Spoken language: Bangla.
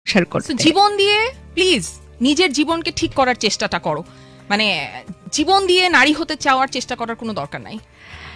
শেয়ার করতে। জীবন দিয়ে প্লিজ নিজের জীবনকে ঠিক করার চেষ্টাটা করো, মানে জীবন দিয়ে নারী হতে চাওয়ার চেষ্টা করার কোনো দরকার নাই।